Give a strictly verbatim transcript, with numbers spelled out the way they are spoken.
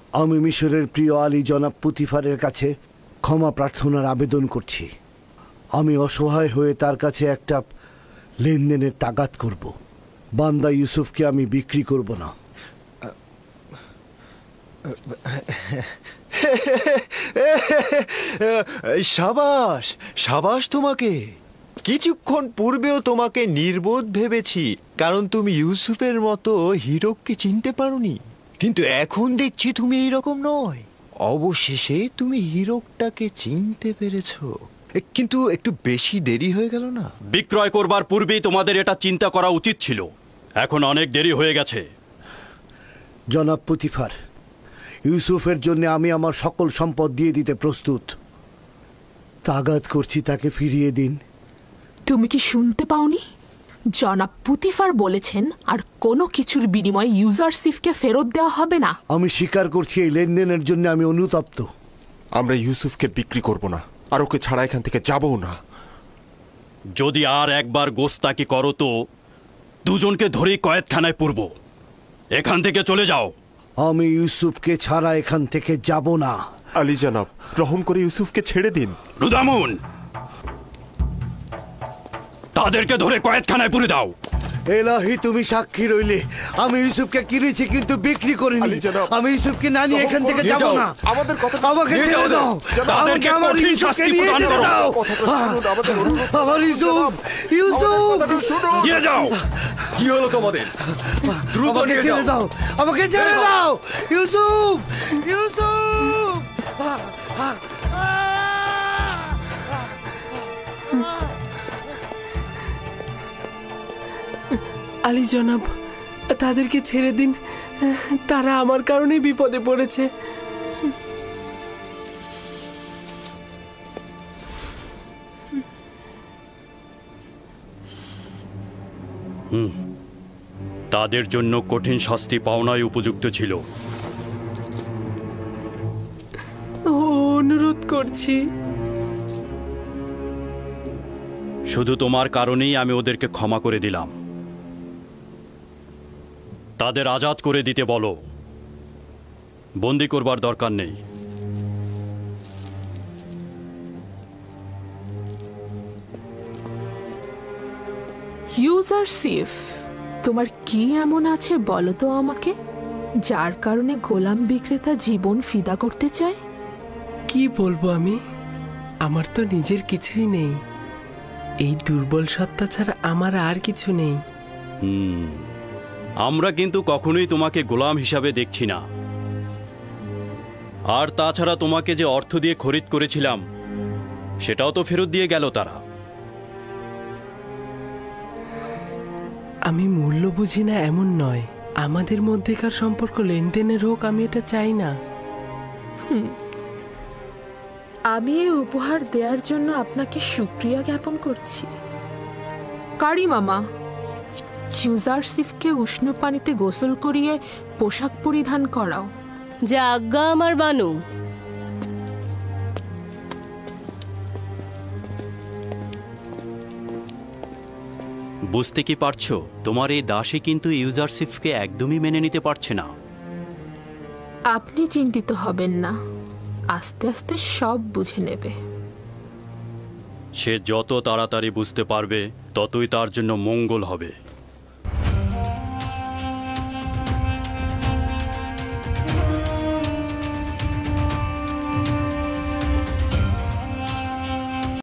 আমি মিশরের প্রিয় আলী জনাব পুতিফারের কাছে ক্ষমা প্রার্থনার আবেদন করছি। আমি অসহায় হয়ে তার কাছে একটা লেনদেনের তাগাদ করব। বান্দা ইউসুফকে আমি বিক্রি করব না। সাবাস সাবাস তোমাকে। কিছুক্ষণ পূর্বেও তোমাকে নির্বোধ ভেবেছি, কারণ তুমি ইউসুফের মতো হীরককে চিনতে পারোনি। কিন্তু এখন দেখছি তুমি এইরকম নয়। অবশেষে তুমি হীরকটাকে চিনতে পেরেছো, কিন্তু একটু বেশি দেরি হয়ে গেল না? বিক্রয় করবার পূর্বেই তোমাদের এটা চিন্তা করা উচিত ছিল। এখন অনেক দেরি হয়ে গেছে। জনাব পুতিফার, ইউসুফের জন্য আমি আমার সকল সম্পদ দিয়ে দিতে প্রস্তুত। তাগাদ করছি তাকে ফিরিয়ে দিন। তুমি কি শুনতে পাওনি? জনাব পুতিফার বলেছেন আর কোনো কিছুর বিনিময়ে ইউজারসিফকে ফেরত দেওয়া হবে না। আমি স্বীকার করছি এই লেনদেনের জন্য আমি অনুতপ্ত। আমরা ইউসুফকে বিক্রি করব না, আর ওকে ছাড়া এখান থেকে যাবও না। যদি আর একবার গোস্তাকি করো তো দুজনকে ধরেই কয়েদখানায় পুরব। এখান থেকে চলে যাও। আমি ইউসুফকে ছাড়া এখান থেকে যাব না। আলী জনাব, রহম করে ইউসুফকে ছেড়ে দিন। রুদামুন, তাদেরকে ধরে কয়েদখানায় পুরে দাও। এলাহি, তুমি সাক্ষী রইলে। আমি ইউসুফকে কিনেছি কিন্তু বিক্রি করিনি। আমি ইউসুফকে না নিয়ে এখান থেকে যাব না। আমাদের কথা আমাকে ছেড়ে দাও। তাদেরকে কঠিন শাস্তি প্রদান করো। আমার ইউসুফ, ইউসুফ, নিয়ে যাও। কি হলো তোমাদের? দ্রুত নিয়ে ছেড়ে দাও। আমাকে ছেড়ে দাও। ইউসুফ, ইউসুফ। আলী জনাব, তাদেরকে ছেড়ে দিন। তারা আমার কারণেই বিপদে পড়েছে। হুম, তাদের জন্য কঠিন শাস্তি পাওনাই উপযুক্ত ছিল। অনুরোধ করছি। শুধু তোমার কারণেই আমি ওদেরকে ক্ষমা করে দিলাম। তাদের আজাদ করে দিতে বলো। বন্দি করবার দরকার নেই। ইউজারসিফ, তোমার কি এমন আছে বলো তো আমাকে, যার কারণে গোলাম বিক্রেতা জীবন ফিদা করতে চায়? কি বলবো আমি? আমার তো নিজের কিছুই নেই। এই দুর্বল সত্তা ছাড়া আমার আর কিছু নেই। হুম, আমরা কিন্তু কখনোই তোমাকে গোলাম হিসাবে দেখছি না। আর তাছাড়া তোমাকে যে অর্থ দিয়ে খরিদ করেছিলাম সেটাও তো ফেরত দিয়ে গেল তারা। আমি মূল্য বুঝি না এমন নয়। আমাদের মধ্যেকার সম্পর্ক লেনদেনের হোক, আমি এটা চাই না। হুম, আমি এই উপহার দেওয়ার জন্য আপনাকে শুকরিয়া জ্ঞাপন করছি। কারি মামা, ইউজারসিফকে উষ্ণ পানিতে গোসল করিয়ে পোশাক পরিধান করাও। যা আজ্ঞা আমার বানু। বুঝতে কি পারছো, তোমার এই দাসী কিন্তু ইউজারসিফকে একদমই মেনে নিতে পারছে না। আপনি চিন্তিত হবেন না, আস্তে আস্তে সব বুঝে নেবে। সে যত তাড়াতাড়ি বুঝতে পারবে ততই তার জন্য মঙ্গল হবে।